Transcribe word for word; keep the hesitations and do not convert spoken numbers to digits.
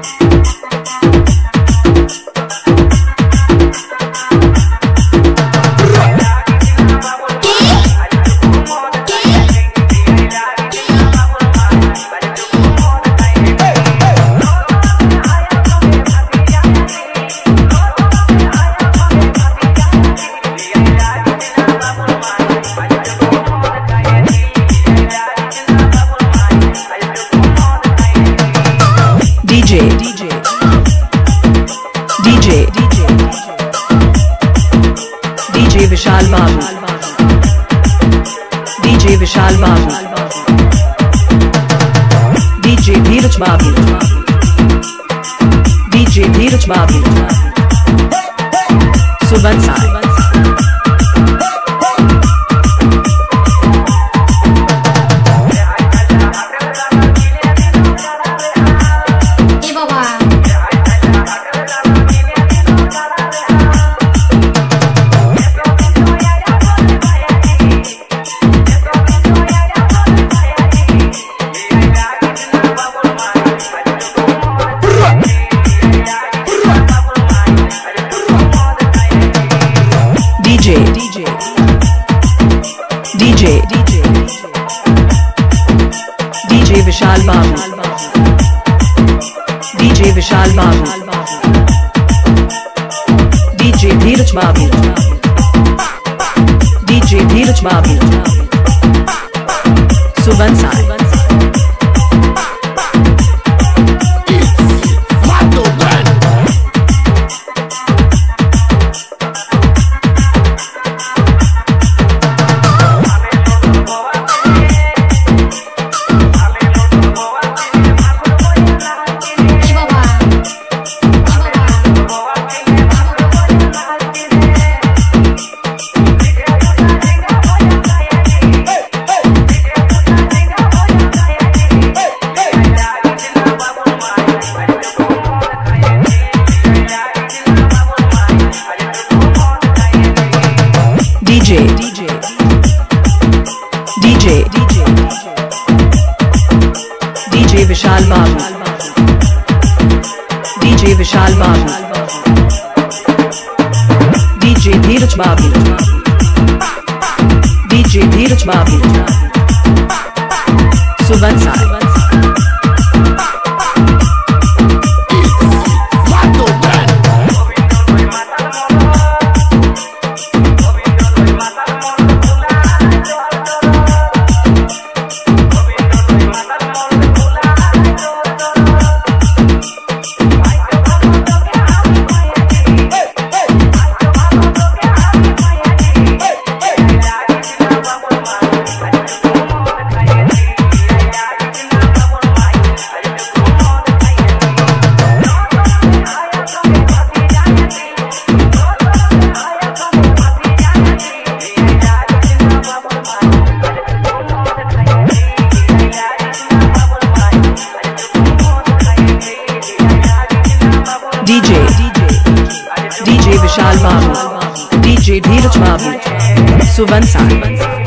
DJ DJ DJ DJ विशाल बाबू DJ विशाल बाबू DJ धीरज बाबू DJ धीरज बाबू सुबह Sai DJ DJ DJ DJ DJ विशाल बाबू DJ विशाल बाबू DJ धीरज बाबू DJ धीरज बाबू सुबह Sai DJ DJ DJ DJ DJ विशाल बाबू DJ विशाल बाबू DJ धीरज बाबू DJ धीरज बाबू सुबह साय DJ DJ DJ विशाल बाबू DJ धीरज बाबू सुबह साय